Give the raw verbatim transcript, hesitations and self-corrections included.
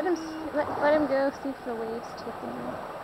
Let him, let, let him go, see if the waves take him.